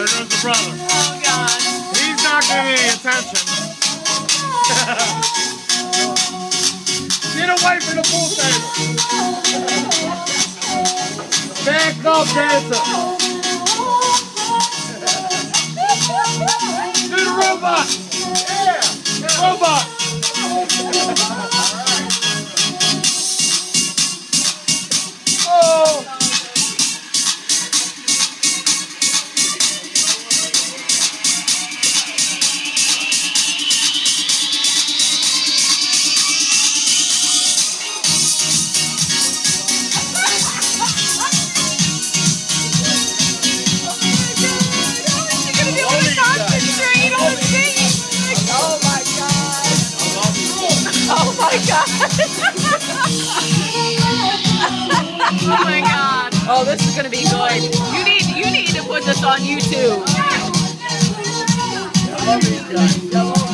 there's the brother. Oh, God. He's not giving any attention. Get away from the pool table. Back up, dancer. Do the robot. Yeah. Robot. Oh. Oh my god! Oh my god! Oh, this is gonna be good. You need to put this on YouTube. I love these guys.